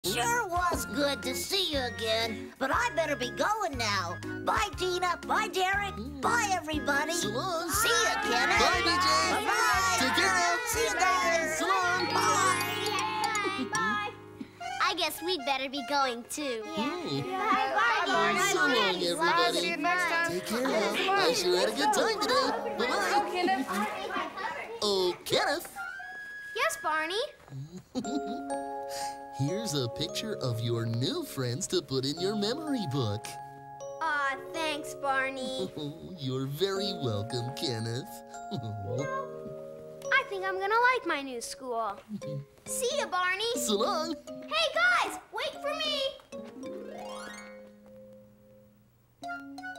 Sure was good to see you again, but I better be going now. Bye, Tina. Bye, Derek. Bye, everybody. So long. See you, Kenneth. Bye, DJ. Bye-bye. Take care now. See you guys. So long. Bye. I guess we'd better be going too. Bye, so long, everybody. See you next time. Take care now. I sure had a good time today. Bye-bye. Kenneth. Oh, Kenneth. Yes, Barney. Here's a picture of your new friends to put in your memory book. Aw, thanks, Barney. You're very welcome, Kenneth. I think I'm gonna like my new school. See ya, Barney. So long. Hey, guys, wait for me.